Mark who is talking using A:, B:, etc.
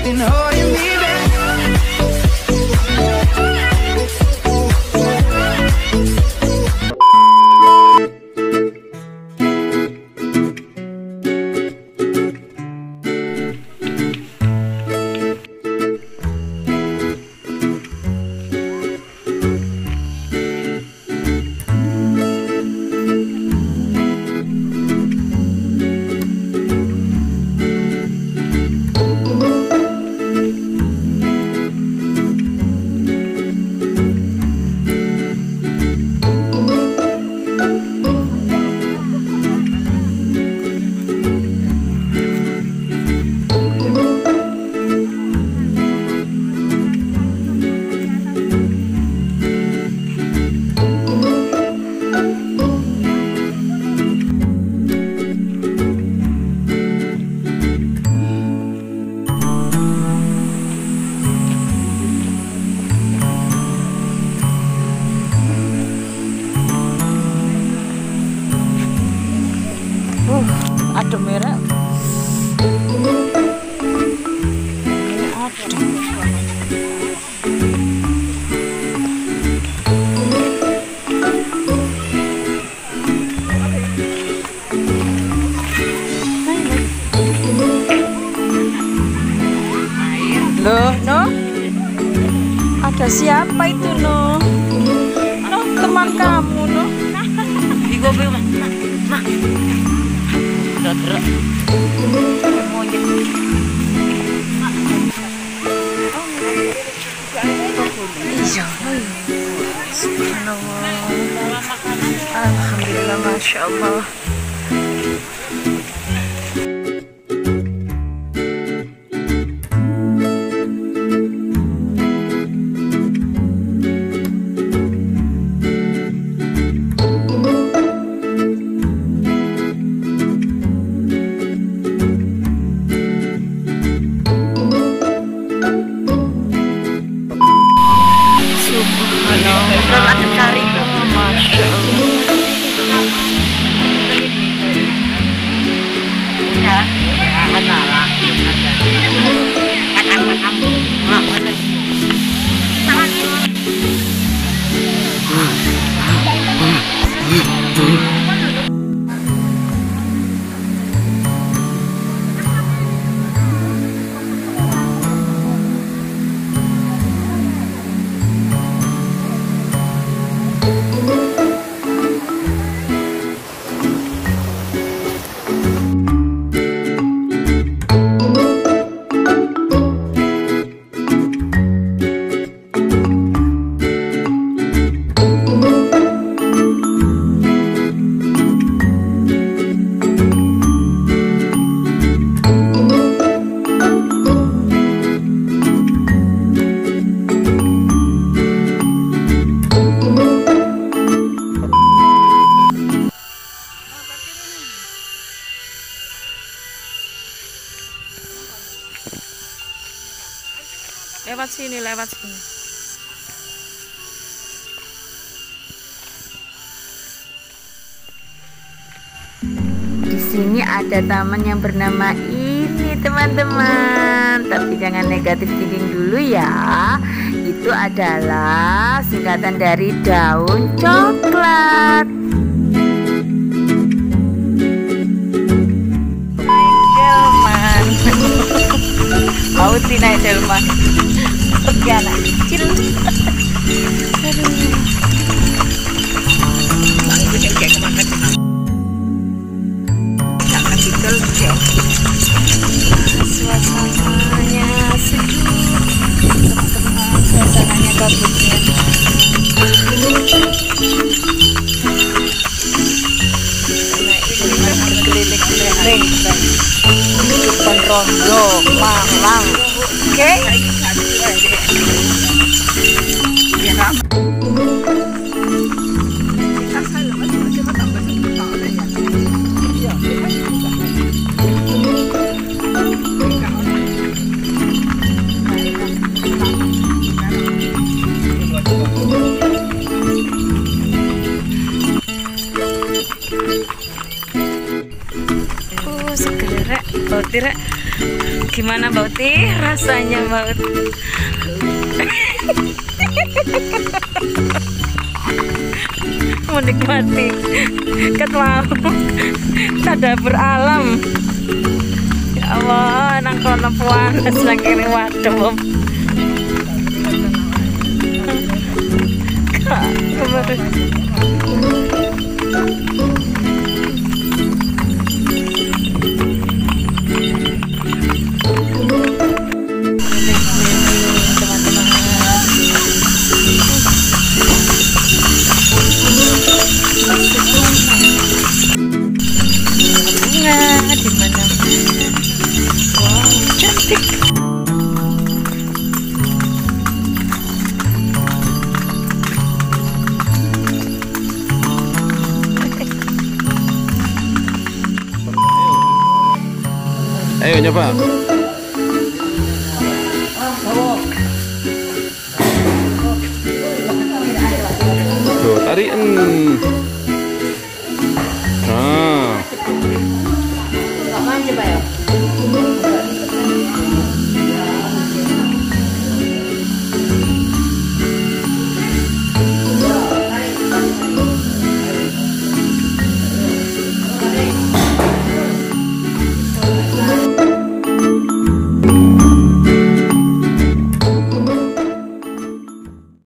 A: and holding me back.
B: Ada merah. Loh, no? Ada siapa itu, no? No, teman kamu, no?
C: Igo be, ma. Gerak. Monyet.
B: Iya. Subhanallah. Alhamdulillah, masya Allah.
C: Ada cari,
B: Masya Allah. Lewat sini. Di sini ada taman yang bernama ini, teman-teman. Tapi jangan negatif thinking dulu ya. Itu adalah singkatan dari daun coklat. Delman. Mau naik delman. Pergi anak kecil. Suasananya sejuk, teman-teman. Suasananya bagusnya. Nah, ini keliling-keliling kehidupan Rondo Malang. Oke. Seger rek, roti rek. Gimana Mbak Uti rasanya Mbak Uti? Menikmati ketemu tadabur alam. Ya Allah, nang kono panas nang kene waduh.
A: Ayo nyoba. Tuh, tariin.